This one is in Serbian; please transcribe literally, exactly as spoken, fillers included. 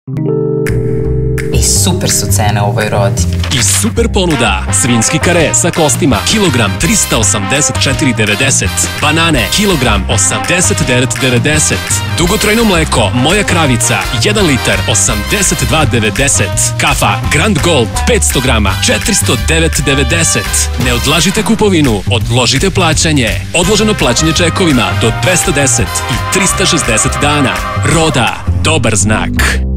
I super su cene u ovoj rodi. I super ponuda. Svinjski kare sa kostima, kilogram trista osamdeset četiri devedeset. Banane, kilogram osamdeset devet devedeset. Dugotrajno mleko, Moja kravica, jedan litar, osamdeset dva devedeset. Kafa Grand Gold, petsto grama, četiristo devet devedeset. Ne odlažite kupovinu, odložite plaćanje. Odloženo plaćanje čekovima do dvesta deset i trista šezdeset dana. Roda, dobar znak.